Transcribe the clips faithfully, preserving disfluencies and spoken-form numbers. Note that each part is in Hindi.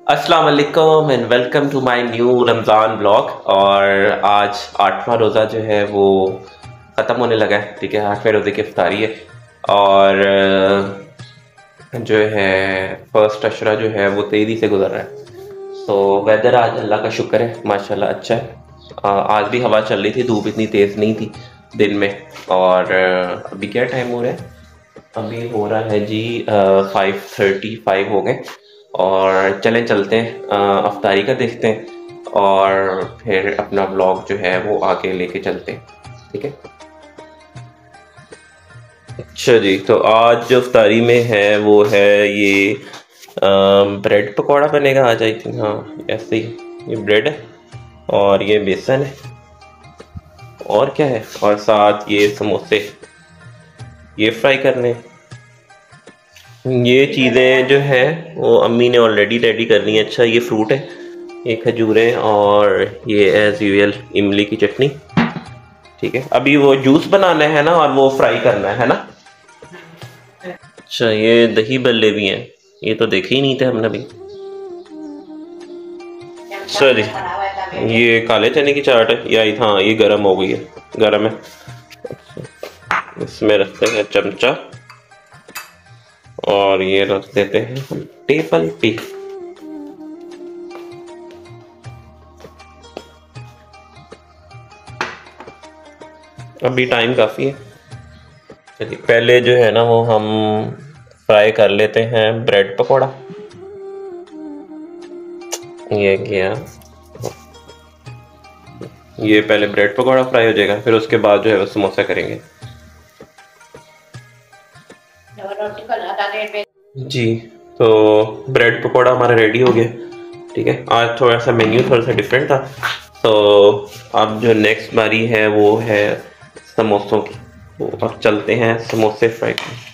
अस्सलाम वालेकुम and welcome to my new Ramzan blog. और आज आठवां रोज़ा जो है वो ख़त्म होने लगा है। ठीक है, आठवें रोज़े की इफ्तारी है और जो है फर्स्ट अशरा जो है वो तेज़ी से गुजर रहा है। तो वेदर आज अल्लाह का शुक्र है, माशाल्लाह अच्छा है। आज भी हवा चल रही थी, धूप इतनी तेज़ नहीं थी दिन में। और अभी क्या टाइम हो रहा है? अभी हो रहा है जी फाइव थर्टी फाइव हो गए। और चलें चलते हैं अफ्तारी का देखते हैं और फिर अपना ब्लॉग जो है वो आगे लेके चलते हैं। ठीक है, अच्छा जी। तो आज जो अफ्तारी में है वो है ये ब्रेड पकौड़ा बनेगा आज, आई थिंक। हाँ, ऐसे ही। ये ब्रेड है और ये बेसन है और क्या है, और साथ ये समोसे ये फ्राई करने हैं। ये चीज़ें जो है वो अम्मी ने ऑलरेडी रेडी कर ली है। अच्छा, ये फ्रूट है, ये खजूरें और ये एज यूजुअल इमली की चटनी। ठीक है, अभी वो जूस बनाना है ना और वो फ्राई करना है ना। अच्छा, ये दही बल्ले भी हैं, ये तो देखे ही नहीं थे हमने अभी। सर ये काले चने की चाट है या हाँ ये गरम हो गई है, गरम है। इसमें रखते हैं चमचा और ये रख देते हैं हम टेबल पे। अभी टाइम काफ़ी है। चलिए, पहले जो है ना वो हम फ्राई कर लेते हैं ब्रेड पकौड़ा। ये गया, ये पहले ब्रेड पकौड़ा फ्राई हो जाएगा, फिर उसके बाद जो है वो समोसा करेंगे जी। तो ब्रेड पकौड़ा हमारा रेडी हो गया। ठीक है, आज थोड़ा सा मेन्यू थोड़ा सा डिफरेंट था। तो अब जो नेक्स्ट बारी है वो है समोसों की। तो अब चलते हैं समोसे फ्राई करने।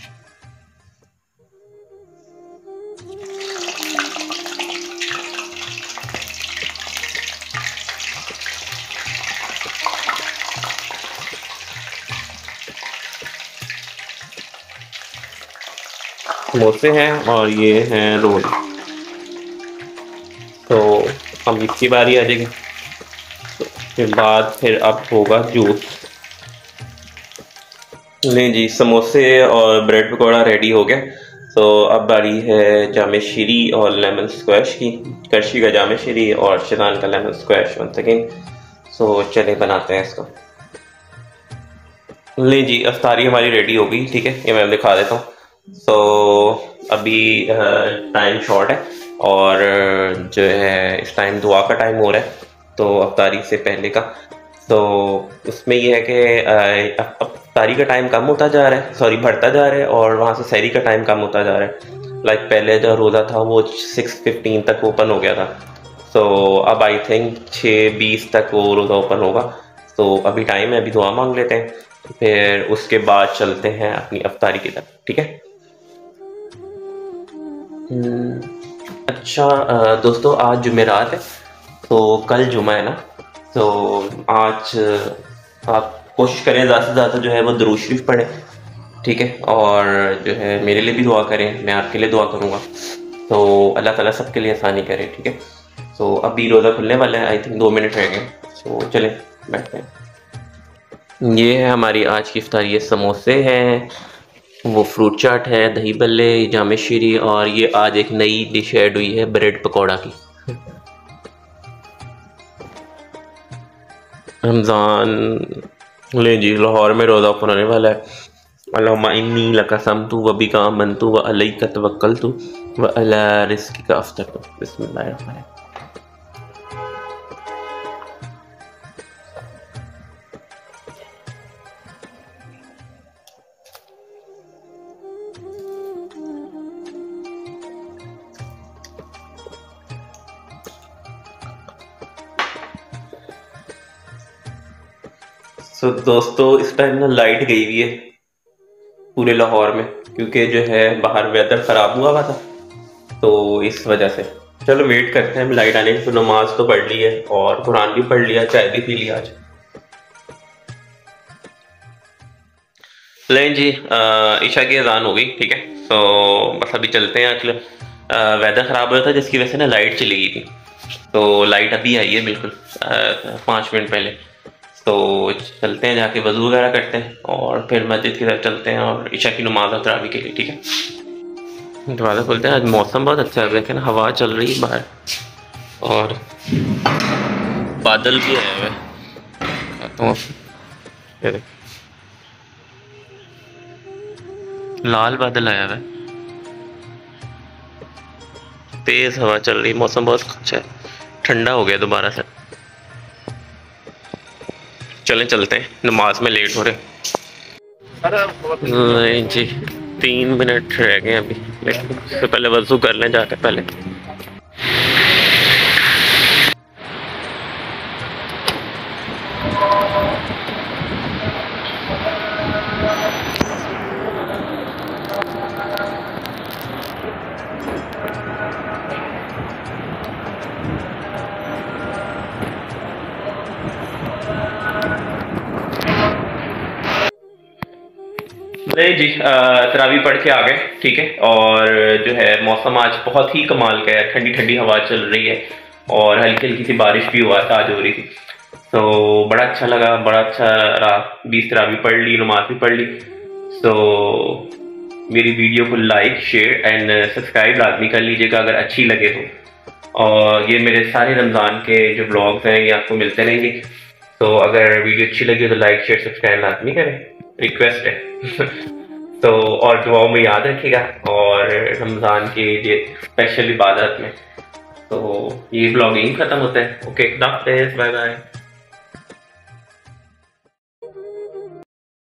समोसे हैं और ये हैं रोल। तो अब इसकी बारी आ जाएगी, तो फिर बाद फिर अब होगा जूस। नहीं जी, समोसे और ब्रेड पकौड़ा रेडी हो गया। तो अब बारी है जामे शीरी और लेमन स्क्वैश की। करशी का जामे शीरी और शेज़वान का lemon squash once again. So चले बनाते हैं इसको। ले जी, अफ्तारी हमारी रेडी हो गई। ठीक है, ये मैं दिखा देता हूँ। सो अभी टाइम शॉर्ट है और जो है इस टाइम दुआ का टाइम हो रहा है, तो अफ्तारी से पहले का। तो उसमें ये है कि अफ्तारी का टाइम कम होता जा रहा है, सॉरी बढ़ता जा रहा है, और वहाँ से सहरी का टाइम कम होता जा रहा है। लाइक पहले जो रोज़ा था वो सिक्स फिफ्टीन तक ओपन हो गया था। तो अब आई थिंक छः बीस तक वो रोज़ा ओपन होगा। तो अभी टाइम है, अभी दुआ मांग लेते हैं, फिर उसके बाद चलते हैं अपनी अफ्तारी की तरफ। ठीक है। अच्छा दोस्तों, आज जुमेरात है तो कल जुमा है ना। तो आज आप कोशिश करें ज़्यादा से ज़्यादा जो है वो दुरूद शरीफ पढ़ें। ठीक है, और जो है मेरे लिए भी दुआ करें, मैं आपके लिए दुआ करूँगा। तो अल्लाह ताला सबके लिए आसानी करे। ठीक है, तो अभी रोज़ा खुलने वाला है, आई थिंक दो मिनट रह गए। तो चलें बैठते हैं। ये है हमारी आज की इफ्तारी। ये समोसे हैं, वो फ्रूट चाट है, दही बल्ले, जामे शीरी, और ये आज एक नई डिश ऐड हुई है ब्रेड पकौड़ा की। रमज़ान ले जी, लाहौर में रोज़ा ओपन होने वाला है। अल्लाहुम्मा इन्नी लक़समतु व बिका आमनतु व अलैका तवक्कलतु व अला रिज़्क़िका अफ़्तरतु। बिस्मिल्लाहिर्रहमानिर्रहीम। सो दोस्तों, इस टाइम ना लाइट गई हुई है पूरे लाहौर में, क्योंकि जो है बाहर वेदर ख़राब हुआ हुआ था, तो इस वजह से। चलो वेट करते हैं लाइट आने की। तो नमाज तो पढ़ ली है और कुरान भी पढ़ लिया, चाय भी पी लिया आज। लें जी, ईशा की अजान हो गई। ठीक है, तो बस अभी चलते हैं अगले वेदर ख़राब हो रहा था जिसकी वजह से ना लाइट चली गई थी। तो लाइट अभी आई है बिल्कुल पाँच मिनट पहले। तो चलते हैं, जाके वज़ू वगैरह करते हैं और फिर मस्जिद की तरफ चलते हैं और इशा की नमाज़ और तरावी के लिए। ठीक है, दरवाज़ा खोलते हैं। आज मौसम बहुत अच्छा है, देखें ना, हवा चल रही है बाहर और बादल भी आए हुए हैं। तो लाल बादल आया हुआ है, तेज़ हवा चल रही, मौसम बहुत अच्छा है, ठंडा हो गया दोबारा से। चलें चलते हैं, नमाज में लेट हो रहे। नहीं जी, तीन मिनट रह गए अभी, लेकिन उससे पहले वज़ू कर लें जाके पहले। नहीं जी, तरावी पढ़ के आ गए। ठीक है, और जो है मौसम आज बहुत ही कमाल का है, ठंडी ठंडी हवा चल रही है और हल्की हल्की सी बारिश भी हुआ था, आज हो रही थी। तो बड़ा अच्छा लगा, बड़ा अच्छा रहा। बीस तरावी पढ़ ली, नमाज भी पढ़ ली। तो मेरी वीडियो को लाइक, शेयर एंड सब्सक्राइब लाजमी कर लीजिएगा अगर अच्छी लगे तो। और ये मेरे सारे रमज़ान के जो ब्लॉग्स हैं ये आपको मिलते रहेंगे। तो अगर वीडियो अच्छी लगी तो लाइक, शेयर, सब्सक्राइब लाजमी करें, रिक्वेस्ट है। तो और दुआओं में याद रखिएगा और रमज़ान के ये स्पेशल इबादत में। तो ये ब्लॉग यहीं ख़त्म होता है। Okay, bye bye.